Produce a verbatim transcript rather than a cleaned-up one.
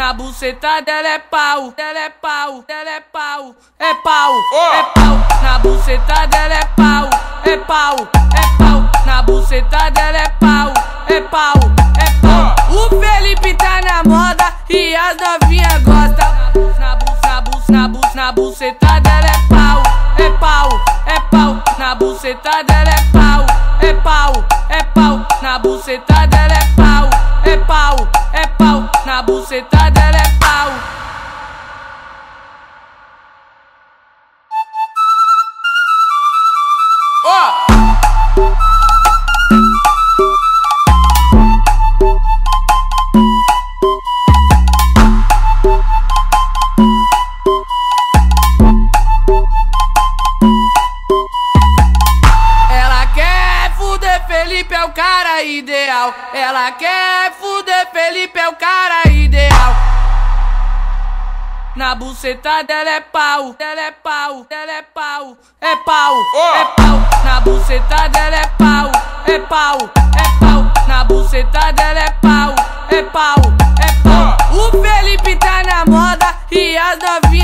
na buceta dela é pau, dela é pau, dela é pau, é pau, é pau, na buceta dela é pau, é pau, é pau, na buceta dela é pau, é pau, é pau. O Felipe tá na moda e as novinha gostam. Na bu, na bu, na bu, na buceta dela é pau, é pau, é pau, na buceta dela é pau, é pau, é pau, na buceta dela é pau, é pau, é pau, na buceta dela é pau. Ó! Ela quer fuder, Felipe é o cara ideal. Ela quer fuder, Felipe é o cara ideal. Na buceta dela é pau, dela é pau, dela é pau, é pau, é pau. Na buceta dela é pau, é pau, é pau. Na buceta dela é pau, é pau, é pau. O Felipe tá na moda e as novinhas